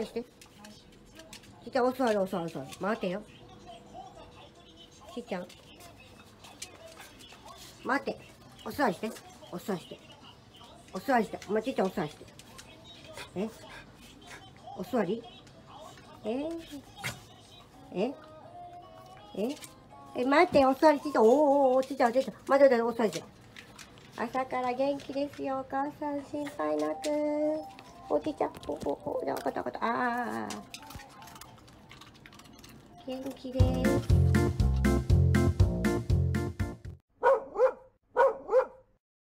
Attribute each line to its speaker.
Speaker 1: りして。ちっちゃん、お座り、お座り、お座り。待てよ。ちっちゃん。待て。お座りして。お座りして。お座りして。お前ちっちゃん、お座りして。お座り待って、お座りちっちゃん。おちっちゃん、ちっちゃん。待って、お座りして。朝から元気ですよ、お母さん。心配なく。おちっちゃん。じゃあ、わかったわかった。元気です。